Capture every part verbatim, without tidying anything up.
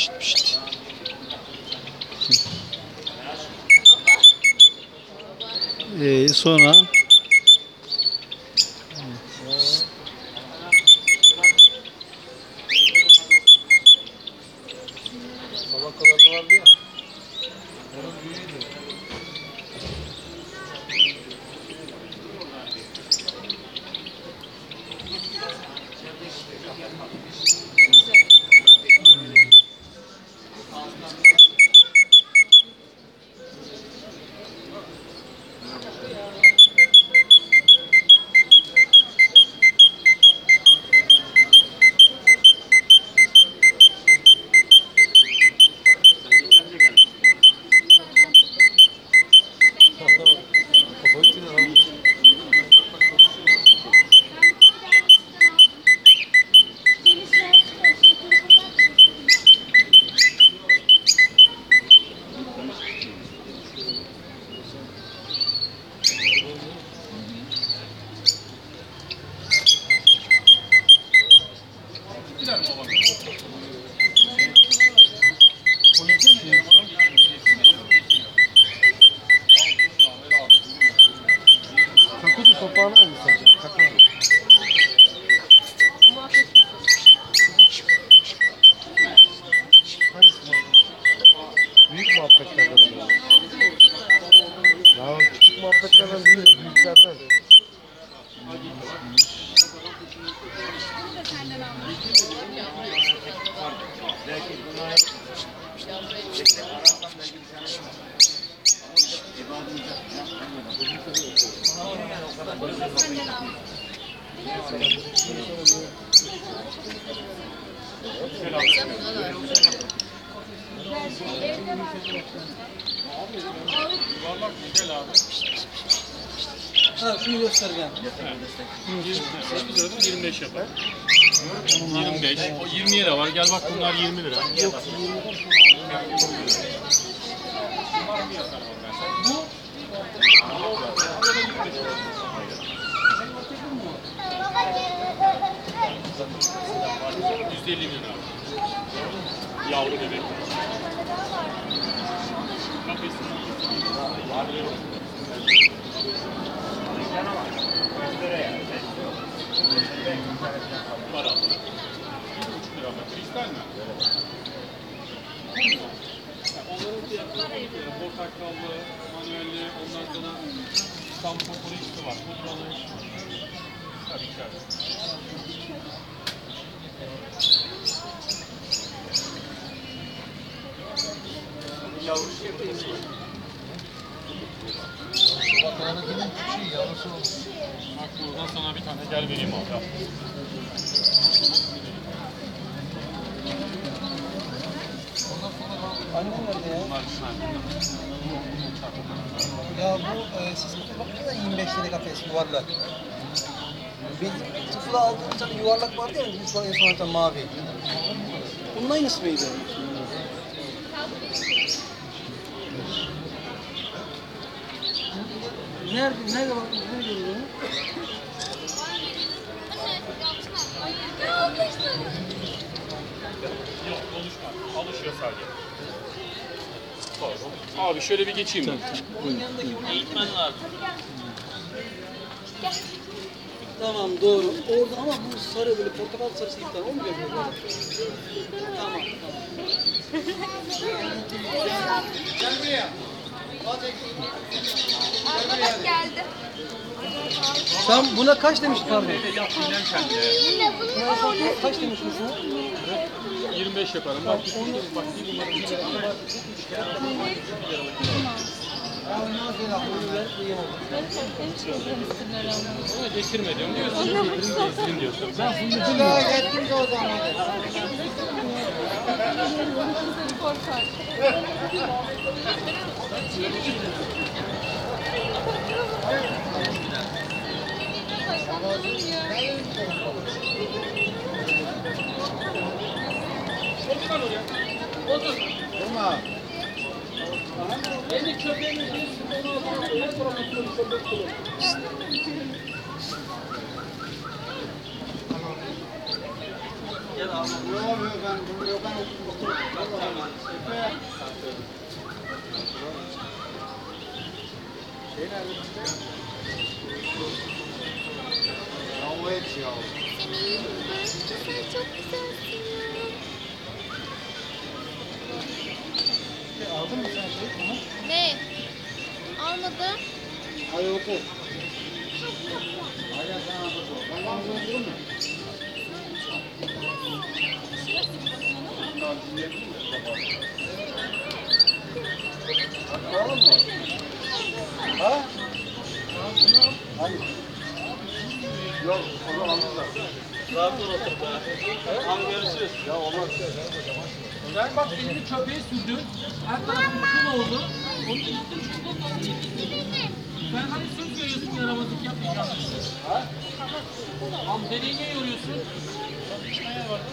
Pişt pişt. Ee, sonra Salakalarda vardı ya. Onun büyüğüydü. Kakudi topağını aynı sadece. Kakudi. Hangisi muhabbet? Büyük muhabbetlerden oluyor. Ya küçük muhabbetlerden değil, büyüklerden. Ha, şunu göstereceğim. yirmi beş yapar. yirmi beş. O yirmiye de var. Gel bak bunlar yirmi lira. Yok. Bu yüz elli lira. Yavru bebek. Var abi. bir buçuk lira ama kristal mi? Onların fiyatları portakallı, manuelli, ondan sonra tam populist var. Pudralı. Tabii içeride. Yavru şirketi. Bakanlıkının küçüğü yavrusu oldu. Bak buradan sana bir tane gel vereyim abi. Annem nerede ya? Bunlar Ya bu e, siz bakın da yirmi beş lira kafes yuvarlak. Bir sıfıra aldığım tane yuvarlak vardı ya, bir sonra en son hatta mavi. Bunun aynısı mıydı? Nerede, nerede baktın, nerede gördün? Yok konuşma. Alışıyor sadece. Abi şöyle bir geçeyim mi? Eğitmen lazım. Tamam doğru. Orada ama bu sarı böyle portakal sarısı gibi tane olmuyor mu? Tamam tamam. Gel buraya. Arkadaş geldi. Sen buna kaç demiştin pardon? Yine bunun Buna kaç demiştin sen? yirmi beş yaparım. Bak bak bir numara bir numara. Ona getirme diyorum diyorsun. Gezdirin diyorsun. Ben Kulağa gittim de o zaman. korkar. Durma. Beni köpeğimi bir onu aldım. Her tarafı köpek kullanıyor. Gel Yok yok ben bunu yok ben okudum. Şey nerede işte? Bravo et ya. Seni iyiyim ben. Sen çok güzelsin ya. Aldın mı sen şey? Ne? Almadım. Hadi oku. Hadi sen anlat. Ben ağzını okudum mu? Alalım mı? Ha? Hayır. Yok, o zaman almışlar. Rahat ol otur be. Tamam görüşürüz. Ya olmaz. Ben bak elini köpeğe sürdüm. Her tarafım kıl oldu. Onu gittim şurada. Sen hani söz veriyorsun yaramazlık yapmayacaksın. Ha? Tam deliği niye yoruyorsun? Ne var?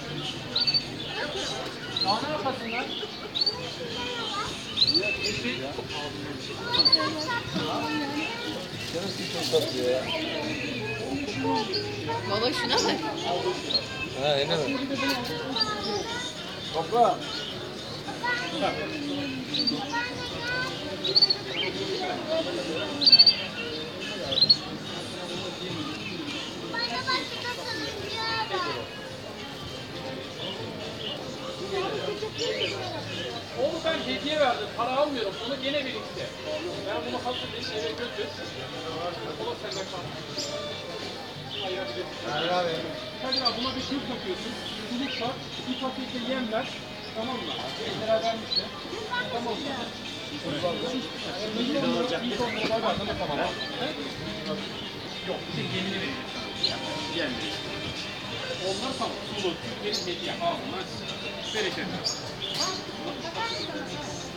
Daha ne yapasın lan? Canısı çok tatlı ya. Baba şuna bak. Ha öyle mi? Topla. Bana bak bir de sarılıyor bak. Onu ben hediye verdim. Para almıyorum. Onu gene birlikte. Ben bunu hazırlayıp eve götür. O da senden kalsın. Hayır abi. Hayır abi. Hadi abi buna bir kül takıyorsun. Kuluk var. Bir pakette yem ver. Tamam mı? Ejderha vermişler. Tamam mı? İlk onlara ilk onlara ver. Tamam mı? Yok. Bir de yemini vereceksin. Yem vereceksin. Onlar tamam. Sulu. Yeni hediye. Al bunlar. Bereketli.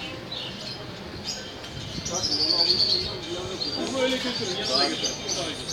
Bunu öyle götürün. Yanına götürün. Burada götürün.